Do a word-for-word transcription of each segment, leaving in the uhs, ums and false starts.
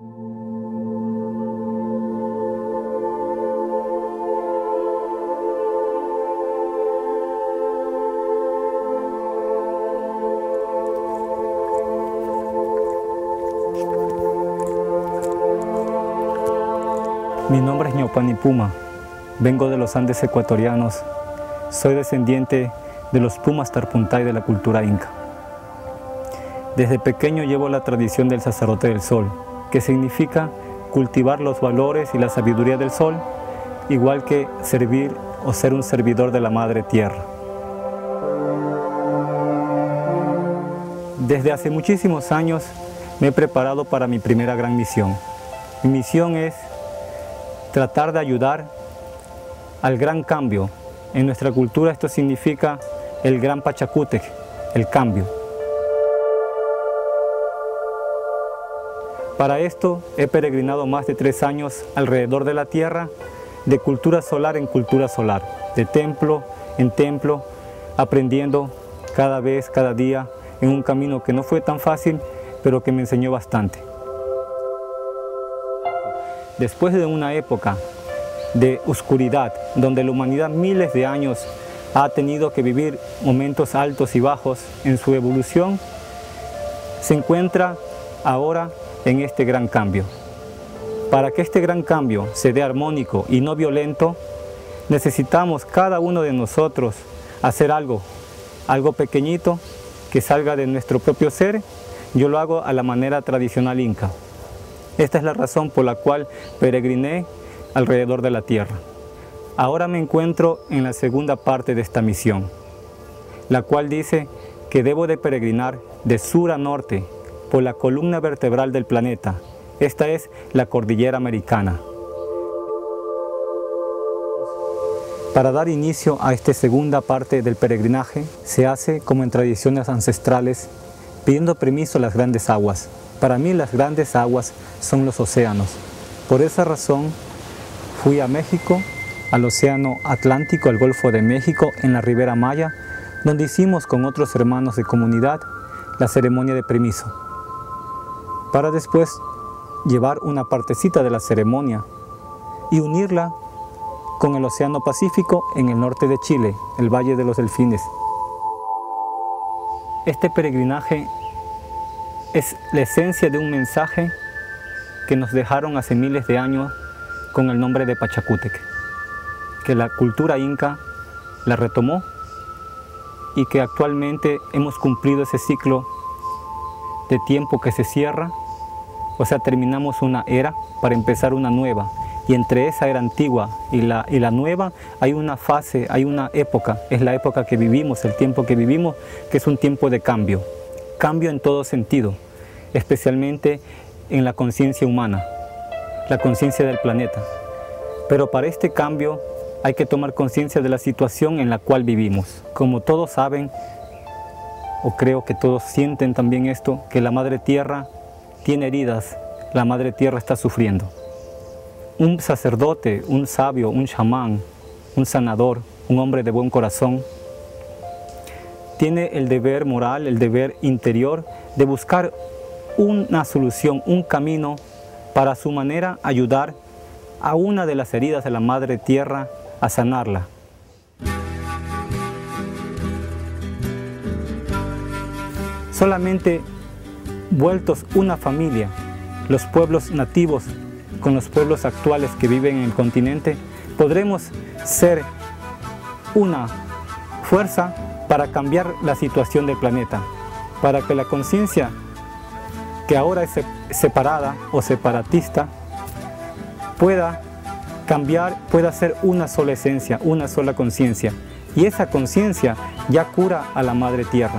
Mi nombre es Ñaupani Puma, vengo de los Andes ecuatorianos, soy descendiente de los Pumas Tarpuntay de la cultura inca. Desde pequeño llevo la tradición del sacerdote del sol, que significa cultivar los valores y la sabiduría del sol, igual que servir o ser un servidor de la madre tierra. Desde hace muchísimos años me he preparado para mi primera gran misión. Mi misión es tratar de ayudar al gran cambio. En nuestra cultura esto significa el gran Pachacútec, el cambio. Para esto he peregrinado más de tres años alrededor de la tierra, de cultura solar en cultura solar, de templo en templo, aprendiendo cada vez, cada día, en un camino que no fue tan fácil, pero que me enseñó bastante. Después de una época de oscuridad, donde la humanidad miles de años ha tenido que vivir momentos altos y bajos en su evolución, se encuentra ahora en este gran cambio. Para que este gran cambio se dé armónico y no violento, necesitamos cada uno de nosotros hacer algo, algo pequeñito que salga de nuestro propio ser. Yo lo hago a la manera tradicional inca. Esta es la razón por la cual peregriné alrededor de la tierra. Ahora me encuentro en la segunda parte de esta misión, la cual dice que debo de peregrinar de sur a norte por la columna vertebral del planeta. Esta es la cordillera americana. Para dar inicio a esta segunda parte del peregrinaje, se hace como en tradiciones ancestrales, pidiendo permiso a las grandes aguas. Para mí las grandes aguas son los océanos. Por esa razón fui a México, al Océano Atlántico, al Golfo de México, en la Ribera Maya, donde hicimos con otros hermanos de comunidad la ceremonia de permiso, para después llevar una partecita de la ceremonia y unirla con el Océano Pacífico en el norte de Chile, el Valle de los Delfines. Este peregrinaje es la esencia de un mensaje que nos dejaron hace miles de años con el nombre de Pachacútec, que la cultura inca la retomó y que actualmente hemos cumplido ese ciclo de tiempo que se cierra, o sea, terminamos una era para empezar una nueva, y entre esa era antigua y la, y la nueva hay una fase, hay una época, es la época que vivimos, el tiempo que vivimos, que es un tiempo de cambio. Cambio en todo sentido, especialmente en la conciencia humana, la conciencia del planeta. Pero para este cambio hay que tomar conciencia de la situación en la cual vivimos. Como todos saben, o creo que todos sienten también esto, que la Madre Tierra tiene heridas, la Madre Tierra está sufriendo. Un sacerdote, un sabio, un chamán, un sanador, un hombre de buen corazón, tiene el deber moral, el deber interior de buscar una solución, un camino para a su manera ayudar a una de las heridas de la Madre Tierra a sanarla. Solamente vueltos una familia, los pueblos nativos con los pueblos actuales que viven en el continente, podremos ser una fuerza para cambiar la situación del planeta, para que la conciencia que ahora es separada o separatista pueda cambiar, pueda ser una sola esencia, una sola conciencia, y esa conciencia ya cura a la Madre Tierra.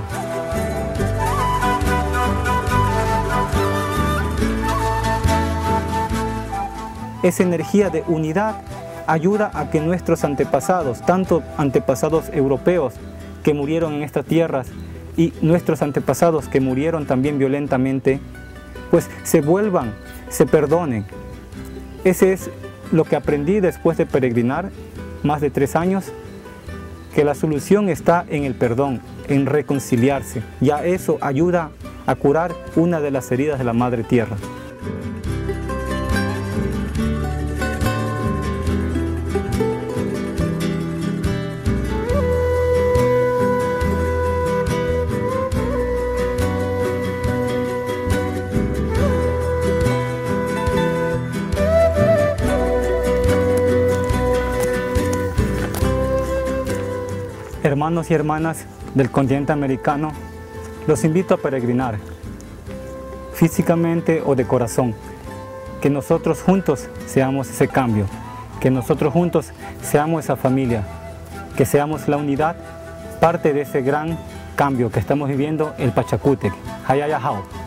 Esa energía de unidad ayuda a que nuestros antepasados, tanto antepasados europeos que murieron en estas tierras y nuestros antepasados que murieron también violentamente, pues se vuelvan, se perdonen. Ese es lo que aprendí después de peregrinar más de tres años, que la solución está en el perdón, en reconciliarse. Ya eso ayuda a curar una de las heridas de la Madre Tierra. Hermanos y hermanas del continente americano, los invito a peregrinar, físicamente o de corazón, que nosotros juntos seamos ese cambio, que nosotros juntos seamos esa familia, que seamos la unidad, parte de ese gran cambio que estamos viviendo, el Pachacútec. Hayaya Hao.